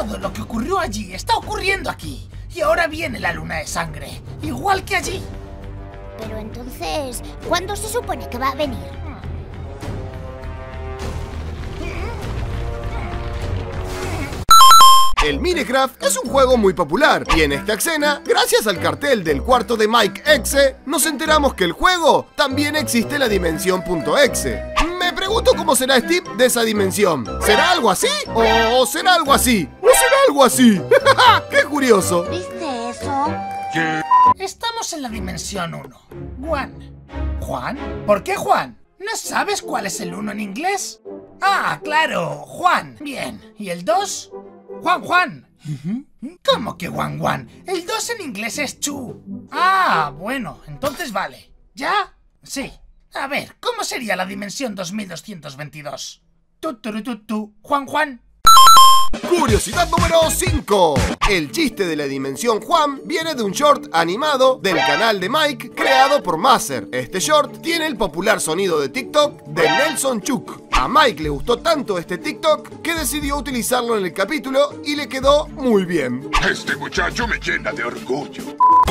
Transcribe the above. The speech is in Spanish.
Todo lo que ocurrió allí está ocurriendo aquí. Y ahora viene la luna de sangre, igual que allí. Pero entonces, ¿cuándo se supone que va a venir? El Minecraft es un juego muy popular y en esta escena, gracias al cartel del cuarto de Mike Exe, nos enteramos que el juego también existe la dimensión.exe. Me pregunto cómo será Steve de esa dimensión. ¿Será algo así? ¿O será algo así? ¿O será algo así? ¡Qué curioso! ¿Viste eso? Estamos en la dimensión 1. Juan. ¿Juan? ¿Por qué Juan? ¿No sabes cuál es el 1 en inglés? Ah, claro, Juan. Bien. ¿Y el 2? Juan. ¿Cómo que Juan? El 2 en inglés es Chu. Ah, bueno, entonces vale. ¿Ya? Sí. A ver, ¿cómo sería la dimensión 2222? Juan. Curiosidad número 5. El chiste de la dimensión Juan viene de un short animado del canal de Mike creado por Mazer. Este short tiene el popular sonido de TikTok de Nelson Chuk. A Mike le gustó tanto este TikTok que decidió utilizarlo en el capítulo y le quedó muy bien. Este muchacho me llena de orgullo.